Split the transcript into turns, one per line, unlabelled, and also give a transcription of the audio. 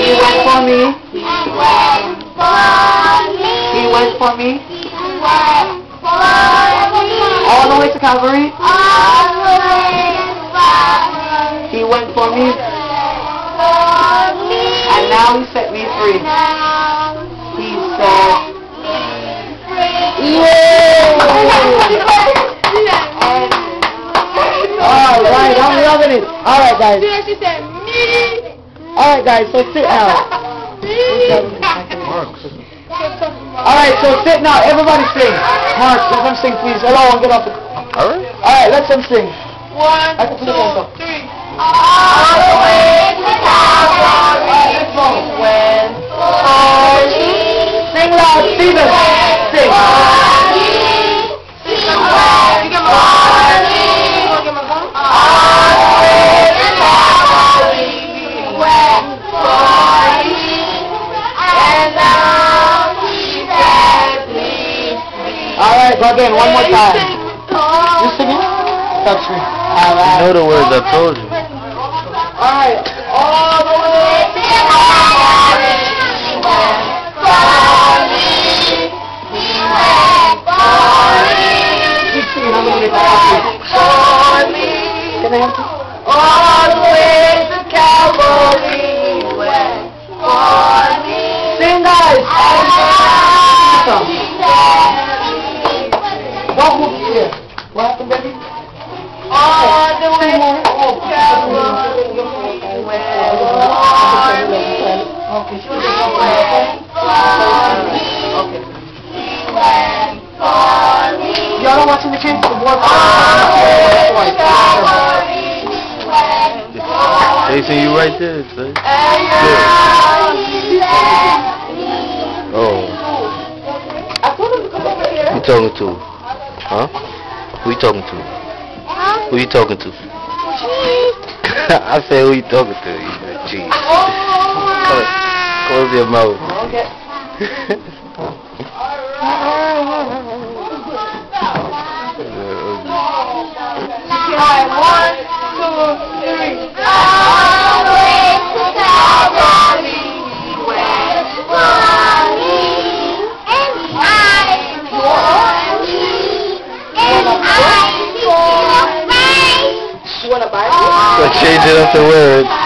He went for me.
He went for me.
He went for me.
He went for me.
All the way to Calvary.
All the way to Calvary.
He went for me. And now he set me free. He set me free. Alright, I'm loving it. Alright, guys. Alright, guys, so sit now. Alright, so sit now. Everybody sing. Mark, let them sing, please. Hello, get off the... Alright, let them sing.
1, 2, 3. All the way to Calvary.
When
For me.
sing loud, Stephen. Sing. Alright, go again, one more time. You singing? Touch me. Alright.
You know the words I told you.
Alright, all the way to keep singing, I'm gonna make that happen. Can I help you?
All the way to Calvary, he went for me.
Sing, guys! What movie here? What happened, baby?
All the way to Calvary, he went for me.
Okay,
He went for me.
okay.
He went for me.
Y'all are watching the kids? The board.
Jason, you right there, son. Oh. Who you talking to? Huh? Who you talking to? Who you talking to? I said who you talking to? You said, jeez. Close your mouth.
Okay.
Alright, 1, 2, 3. All the way to Calvary, he went for me, and I for me, and I for me.
You want a Bible?
So change it up to words.